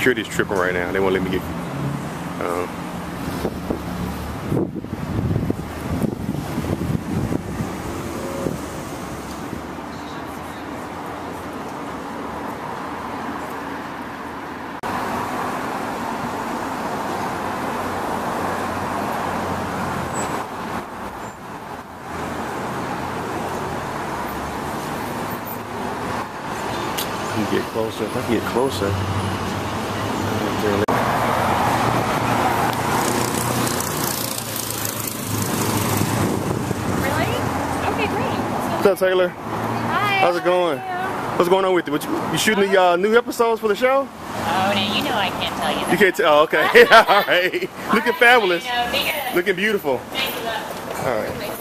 Security's tripping right now. They won't let me get. I can get closer. If I can get closer. Really? Okay, great. What's up, Taylor? Hi. How's it going? What's going on with you? You shooting the new episodes for the show? Oh, now you know I can't tell you that. You can't tell. Oh, okay. All right. Looking fabulous. I know, Looking beautiful. Thank you. All right.